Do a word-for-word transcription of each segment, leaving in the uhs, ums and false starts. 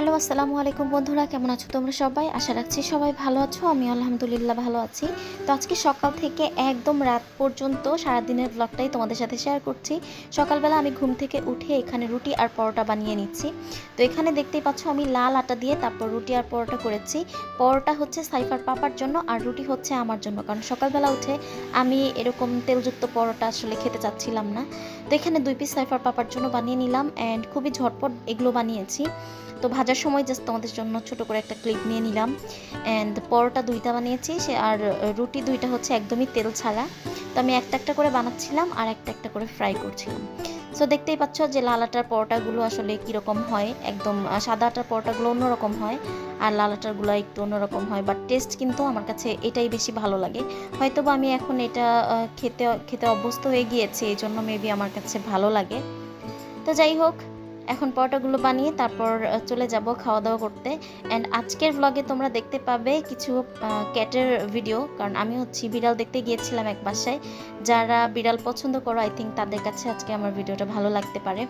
Hello আসসালামু আলাইকুম বন্ধুরা, কেমন আছো তোমরা সবাই? আশা রাখছি সবাই ভালো আছো। আমি আলহামদুলিল্লাহ ভালো আছি। তো আজকে সকাল থেকে একদম রাত পর্যন্ত সারাদিনের ব্লগটাই তোমাদের সাথে শেয়ার করছি। সকালবেলা আমি ঘুম থেকে উঠে এখানে রুটি আর পরোটা বানিয়ে নিচ্ছি। তো এখানে দেখতেই পাচ্ছ আমি লাল আটা দিয়ে তারপর রুটি আর পরোটা করেছি। পরোটা হচ্ছে সাইফার পাপার জন্য আর রুটি হচ্ছে আমার জন্য, কারণ সকালবেলা উঠে আমি এরকম তেলযুক্ত পরোটা আসলে খেতে চাচ্ছিলাম না। তো এখানে দুই পিস সাইফার পাপার জন্য বানিয়ে নিলাম অ্যান্ড খুবই ঝটপট এগুলো বানিয়েছি। তো ভাজার সময় জাস্ট তোমাদের জন্য ছোট করে একটা ক্লিপ নিয়ে নিলাম। অ্যান্ড পরোটা দুইটা বানিয়েছি সে আর রুটি দুইটা হচ্ছে একদমই তেল ছাড়া। তো আমি একটা একটা করে বানাচ্ছিলাম আর একটা একটা করে ফ্রাই করছিলাম। সো দেখতেই পাচ্ছ যে লাল আটার পরোটাগুলো আসলে কীরকম হয়, একদম সাদা আটার পরোটাগুলো অন্যরকম হয় আর লাল আটারগুলো একটু অন্যরকম হয়, বাট টেস্ট কিন্তু আমার কাছে এটাই বেশি ভালো লাগে। হয়তো বা আমি এখন এটা খেতে খেতে অভ্যস্ত হয়ে গিয়েছি, এই জন্য মেবি আমার কাছে ভালো লাগে। তো যাই হোক, এখন পরোটাগুলো বানিয়ে তারপর চলে যাব খাওয়া দাওয়া করতে। অ্যান্ড আজকের ব্লগে তোমরা দেখতে পাবে কিছু ক্যাটের ভিডিও, কারণ আমি হচ্ছে বিড়াল দেখতে গিয়েছিলাম এক বাসায়। যারা বিড়াল পছন্দ করো আই থিঙ্ক তাদের কাছে আজকে আমার ভিডিওটা ভালো লাগতে পারে।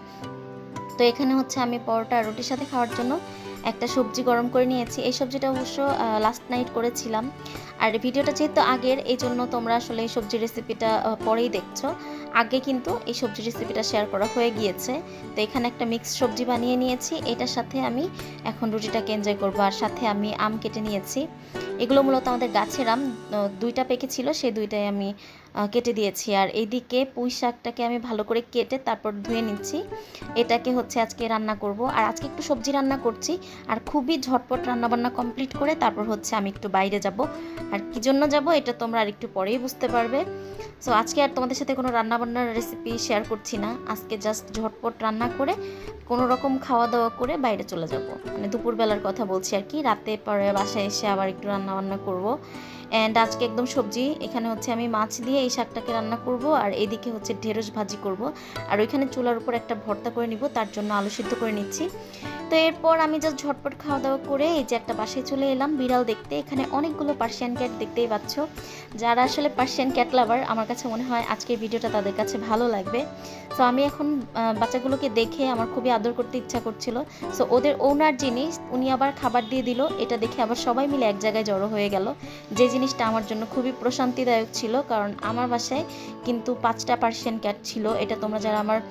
তো এখানে হচ্ছে আমি পরোটা আর রুটির সাথে খাওয়ার জন্য একটা সবজি গরম করে নিয়েছি। এই সবজিটা অবশ্য লাস্ট নাইট করেছিলাম, আর ভিডিওটা যেহেতু আগের এই জন্য তোমরা আসলে এই সবজির রেসিপিটা পরেই দেখছো। আগে কিন্তু এই সবজির রেসিপিটা শেয়ার করা হয়ে গিয়েছে। তো এখানে একটা মিক্সড সবজি বানিয়ে নিয়েছি, এটার সাথে আমি এখন রুটিটাকে এনজয় করবো। আর সাথে আমি আম কেটে নিয়েছি, এগুলো মূলত আমাদের গাছের আম, দুইটা পেকেছিল সেই দুইটাই আমি কেটে দিয়েছি। আর এইদিকে পুঁই শাকটাকে আমি ভালো করে কেটে তারপর ধুয়ে নিচ্ছি। এটাকে হচ্ছে আজকে রান্না করব, আর আজকে একটু সবজি রান্না করছি আর খুবই ঝটপট রান্নাবান্না কমপ্লিট করে তারপর হচ্ছে আমি একটু বাইরে যাব। আর কি জন্য যাব এটা তোমরা আর একটু পরেই বুঝতে পারবে। সো আজকে আর তোমাদের সাথে কোনো রান্নাবান্নার রেসিপি শেয়ার করছি না, আজকে জাস্ট ঝটপট রান্না করে কোনো রকম খাওয়া দাওয়া করে বাইরে চলে যাব। মানে দুপুরবেলার কথা বলছি আর কি, রাতে পরে বাসায় এসে আবার একটু রান্না বান্না করব। অ্যান্ড আজকে একদম সবজি, এখানে হচ্ছে আমি মাছ দিয়ে এই শাকটাকে রান্না করব, আর এদিকে হচ্ছে ঢেঁড়স ভাজি করব, আর ওইখানে চুলার উপর একটা ভর্তা করে নিব, তার জন্য আলু সিদ্ধ করে নিচ্ছি। তো এরপর আমি জাস্ট ঝটপট খাওয়া দাওয়া করে এই যে একটা বাসায় চলে এলাম বিড়াল দেখতে। এখানে অনেকগুলো পার্সিয়ান ক্যাট দেখতেই পাচ্ছ। যারা আসলে পার্সিয়ান ক্যাট লাভার আমার কাছে মনে হয় আজকের ভিডিওটা তাদের কাছে ভালো লাগবে। সো আমি এখন বাচ্চাগুলোকে দেখে আমার খুবই আদর করতে ইচ্ছা করছিল। সো ওদের ওনার জিনিস উনি আবার খাবার দিয়ে দিল, এটা দেখে আবার সবাই মিলে এক জায়গায় জড়ো হয়ে গেল, যে জিনিসটা আমার জন্য খুবই প্রশান্তিদায়ক ছিল। কারণ আমার বাসায় কিন্তু পাঁচটা পার্সিয়ান ক্যাট ছিল, এটা তোমরা যারা আমার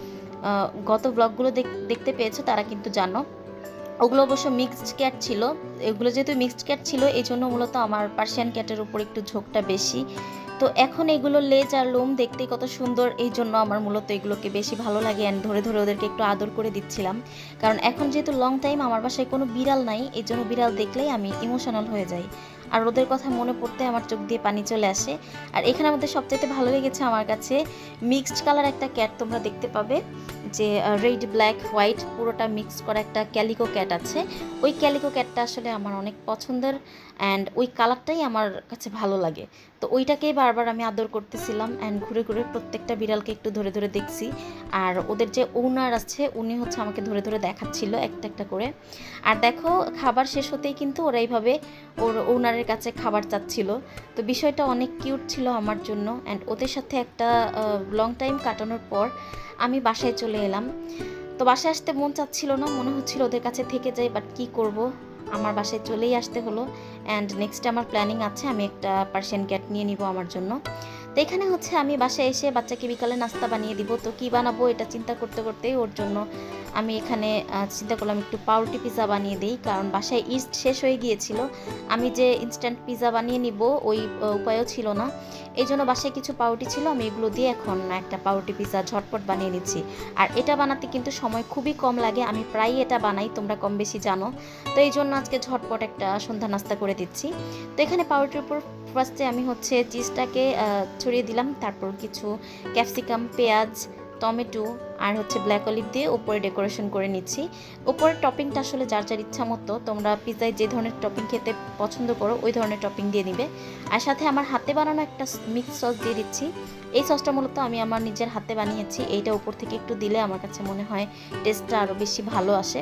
গত ব্লগগুলো দেখতে পেয়েছো তারা কিন্তু জানো। ওগুলো অবশ্য মিক্সড ক্যাট ছিল, এগুলো যেহেতু মিক্সড ক্যাট ছিল এই জন্য মূলত আমার পার্সিয়ান ক্যাটের উপর একটু ঝোঁকটা বেশি। তো এখন এগুলো লেজ আর লোম দেখতে কত সুন্দর, এই জন্য আমার মূলত এগুলোকে বেশি ভালো লাগে অ্যান্ড ধরে ধরে ওদেরকে একটু আদর করে দিচ্ছিলাম। কারণ এখন যেহেতু লং টাইম আমার বাসায় কোনো বিড়াল নাই, এই জন্য বিড়াল দেখলেই আমি ইমোশনাল হয়ে যাই আর ওদের কথা মনে পড়তে আমার চোখ দিয়ে পানি চলে আসে। আর এখানে মধ্যে সবচাইতে ভালো লেগেছে আমার কাছে মিক্সড কালার একটা ক্যাট, তোমরা দেখতে পাবে যে রেড ব্ল্যাক হোয়াইট পুরোটা মিক্স করা একটা ক্যালিকো ক্যাট আছে। ওই ক্যালিকো ক্যাটটা আসলে আমার অনেক পছন্দের অ্যান্ড ওই কালারটাই আমার কাছে ভালো লাগে। তো ওইটাকেই বারবার আমি আদর করতেছিলাম অ্যান্ড ঘুরে ঘুরে প্রত্যেকটা বিড়ালকে একটু ধরে ধরে দেখছি। আর ওদের যে ওনার আছে উনি হচ্ছে আমাকে ধরে ধরে দেখাচ্ছিল একটা একটা করে। আর দেখো খাবার শেষ হতেই কিন্তু ওরা এইভাবে ওর ওনারের কাছে খাবার চাচ্ছিল। তো বিষয়টা অনেক কিউট ছিল আমার জন্য। অ্যান্ড ওদের সাথে একটা লং টাইম কাটানোর পর আমি বাসায় চলে এলাম। তো বাসায় আসতে মন চাচ্ছিল না, মনে হচ্ছিল ওদের কাছে থেকে যাই, বাট কি করব, আমার বাসায় চলেই আসতে হলো। অ্যান্ড নেক্সট আমার প্ল্যানিং আছে আমি একটা পার্সিয়ান ক্যাট নিয়ে নিব আমার জন্য। তো এখানে হচ্ছে আমি বাসায় এসে বাচ্চাকে বিকালে নাস্তা বানিয়ে দিব। তো কী বানাবো এটা চিন্তা করতে করতেই ওর জন্য আমি এখানে চিন্তা করলাম একটু পাউরুটি পিৎজা বানিয়ে দিই, কারণ বাসায় ইস্ট শেষ হয়ে গিয়েছিল। আমি যে ইনস্ট্যান্ট পিৎজা বানিয়ে নিব ওই উপায়ও ছিল না, এই জন্য বাসায় কিছু পাউরুটি ছিল, আমি এগুলো দিয়ে এখন একটা পাউরুটি পিৎজা ঝটপট বানিয়ে নিচ্ছি। আর এটা বানাতে কিন্তু সময় খুবই কম লাগে, আমি প্রায়ই এটা বানাই, তোমরা কম বেশি জানো। তো এই জন্য আজকে ঝটপট একটা সন্ধ্যা নাস্তা করে দিচ্ছি। তো এখানে পাউরুটির উপর ফার্স্টে আমি হচ্ছে চিজটাকে ছড়িয়ে দিলাম, তারপর কিছু ক্যাপসিকাম, পেঁয়াজ, টমেটো আর হচ্ছে ব্ল্যাক অলিভ দিয়ে উপরে ডেকোরেশন করে নিচ্ছি। উপরের টপিংটা আসলে যার যার ইচ্ছা মতো, তোমরা পিৎজায় যে ধরনের টপিং খেতে পছন্দ করো ওই ধরনের টপিং দিয়ে নিবে। আর সাথে আমার হাতে বানানো একটা মিক্স সস দিয়ে দিচ্ছি। এই সসটা মূলত আমি আমার নিজের হাতে বানিয়েছি, এইটা উপর থেকে একটু দিলে আমার কাছে মনে হয় টেস্টটা আরও বেশি ভালো আসে।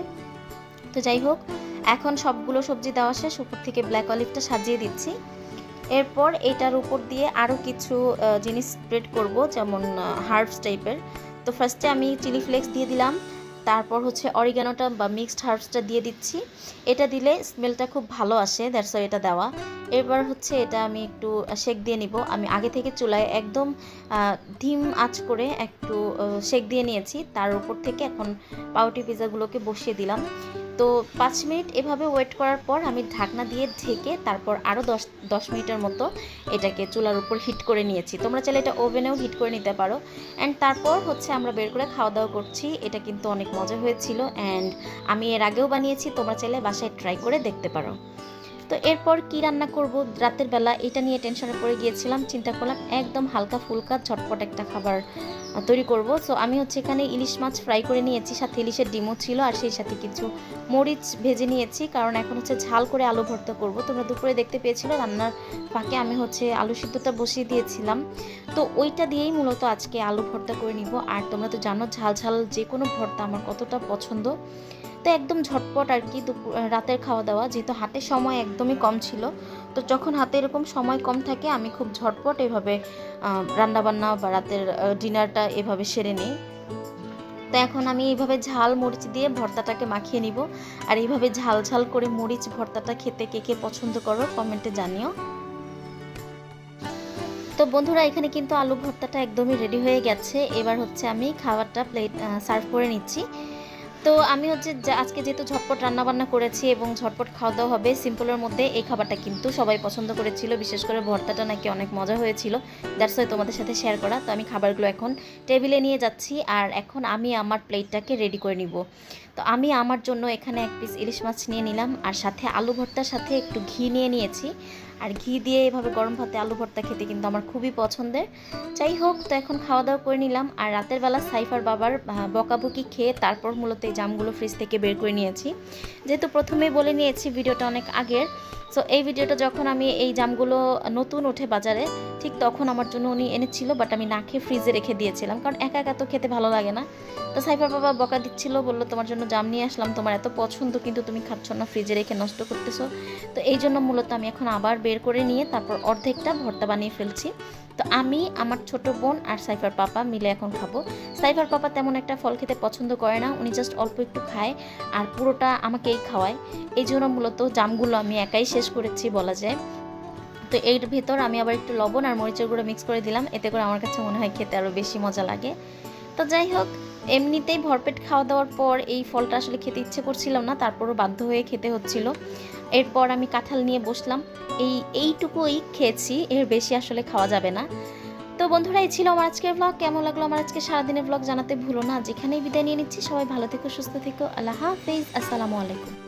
তো যাই হোক, এখন সবগুলো সবজি দেওয়া শেষ, উপর থেকে ব্ল্যাক অলিভটা সাজিয়ে দিচ্ছি। এরপর এটার উপর দিয়ে আরও কিছু জিনিস স্প্রেড করব, যেমন হার্বস টাইপের। তো ফার্স্টে আমি চিলি ফ্লেক্স দিয়ে দিলাম, তারপর হচ্ছে অরিগানোটা বা মিক্সড হার্বসটা দিয়ে দিচ্ছি। এটা দিলে স্মেলটা খুব ভালো আসে, দ্যাটস ওয়াই এটা দেওয়া। এবার হচ্ছে এটা আমি একটু শেক দিয়ে নিব। আমি আগে থেকে চুলায় একদম ধিম আঁচ করে একটু শেক দিয়ে নিয়েছি। তার উপর থেকে এখন পাউরুটি পিৎজাগুলোকে বসিয়ে দিলাম। তো পাঁচ মিনিট এভাবে ওয়েট করার পর আমি ঢাকনা দিয়ে ঢেকে তারপর আরও দশ দশ মিনিটের মতো এটাকে চুলার উপর হিট করে নিয়েছি। তোমরা চাইলে এটা ওভেনেও হিট করে নিতে পারো। অ্যান্ড তারপর হচ্ছে আমরা বের করে খাওয়া দাওয়া করছি। এটা কিন্তু অনেক মজা হয়েছিল অ্যান্ড আমি এর আগেও বানিয়েছি, তোমরা চাইলে বাসায় ট্রাই করে দেখতে পারো। তো এরপর কি রান্না করব রাতের বেলা এটা নিয়ে টেনশনে পড়ে গিয়েছিলাম। চিন্তা করলাম একদম হালকা ফুলকা ঝটপট একটা খাবার তৈরি করব। সো আমি হচ্ছে এখানে ইলিশ মাছ ফ্রাই করে নিয়েছি, সাথে ইলিশের ডিমও ছিল, আর সেই সাথে কিছু মরিচ ভেজে নিয়েছি, কারণ এখন হচ্ছে ঝাল করে আলু ভর্তা করব। তোমরা দুপুরে দেখতে পেয়েছিলে রান্নার ফাঁকে আমি হচ্ছে আলু সিদ্ধটা বসিয়ে দিয়েছিলাম। তো ওইটা দিয়েই মূলত আজকে আলু ভর্তা করে নিব। আর তোমরা তো জানো ঝাল ঝাল যে কোনো ভর্তা আমার কতটা পছন্দ। তো একদম ঝটপট আর কি দুপুর রাতের খাওয়া দাওয়া, যেহেতু হাতে সময় একদমই কম ছিল। তো যখন হাতে এরকম সময় কম থাকে আমি খুব ঝটপট এভাবে রান্নাবান্না বা রাতের ডিনারটা এভাবে সেরে নিই। তো এখন আমি এইভাবে ঝাল মরিচ দিয়ে ভর্তাটাকে মাখিয়ে নিব। আর এইভাবে ঝাল ঝাল করে মরিচ ভর্তাটা খেতে কে কে পছন্দ করো কমেন্টে জানিও। তো বন্ধুরা এখানে কিন্তু আলু ভর্তাটা একদমই রেডি হয়ে গেছে। এবার হচ্ছে আমি খাবারটা প্লেট সার্ভ করে নিচ্ছি। তো আমি হচ্ছে আজকে যেহেতু ঝটপট রান্নাবান্না করেছি এবং ঝটপট খাওয়া দাওয়া হবে সিম্পলের মধ্যে, এই খাবারটা কিন্তু সবাই পছন্দ করেছিল, বিশেষ করে ভর্তাটা নাকি অনেক মজা হয়েছিল। দ্যাটস ওয়াই তোমাদের সাথে শেয়ার করা। তো আমি খাবারগুলো এখন টেবিলে নিয়ে যাচ্ছি আর এখন আমি আমার প্লেটটাকে রেডি করে নিব। তো আমি আমার জন্য এখানে এক পিস ইলিশ মাছ নিয়ে নিলাম আর সাথে আলু ভর্তার সাথে একটু ঘি নিয়ে নিয়েছি। আর ঘি দিয়ে এভাবে গরম ভাতে আলু ভর্তা খেতে কিন্তু আমার খুবই পছন্দের। যাই হোক, তো এখন খাওয়া দাওয়া করে নিলাম। আর রাতের বেলা সাইফার বাবার বকাবকি খেয়ে তারপর মূলত এই জামগুলো ফ্রিজ থেকে বের করে নিয়েছি। যেহেতু প্রথমেই বলে নিয়েছি ভিডিওটা অনেক আগের, সো এই ভিডিওটা যখন আমি এই জামগুলো নতুন ওঠে বাজারে ঠিক তখন আমার জন্য উনি এনেছিল, বাট আমি না খেয়ে ফ্রিজে রেখে দিয়েছিলাম, কারণ একা একা তো খেতে ভালো লাগে না। তো সাইফার বাবা বকা দিচ্ছিল, বললো তোমার জন্য জাম নিয়ে আসলাম, তোমার এত পছন্দ কিন্তু তুমি খাচ্ছ না, ফ্রিজে রেখে নষ্ট করতেছো। তো এই জন্য মূলত আমি এখন আবার বের করে নিয়ে তারপর অর্ধেকটা ভর্তা বানিয়ে ফেলছি। তো আমি, আমার ছোট বোন আর সাইফার পাপা মিলে এখন খাবো। সাইফার পাপা তেমন একটা ফল খেতে পছন্দ করে না, উনি জাস্ট অল্প একটু খায় আর পুরোটা আমাকেই খাওয়ায়। এই জন্য মূলত জামগুলো আমি একাই শেষ করেছি বলা যায়। তো এর ভেতর আমি আবার একটু লবণ আর মরিচের গুঁড়ো মিক্স করে দিলাম, এতে করে আমার কাছে মনে হয় খেতে আরও বেশি মজা লাগে। তো যাই হোক, এমনিতেই ভরপেট খাওয়া দাওয়ার পর এই ফলটা আসলে খেতে ইচ্ছে করছিলাম না, তারপরও বাধ্য হয়ে খেতে হচ্ছিল। এরপর আমি কাঁঠাল নিয়ে বসলাম, এই এইটুকুই খেয়েছি, এর বেশি আসলে খাওয়া যাবে না। তো বন্ধুরা এই ছিল আমার আজকের ব্লগ। কেমন লাগলো আমার আজকে সারাদিনের ব্লগ জানাতে ভুলো না। যেখানেই বিদায় নিয়ে নিচ্ছি, সবাই ভালো থেকো, সুস্থ থেকো, আল্লাহ হাফেজ, আসসালামু আলাইকুম।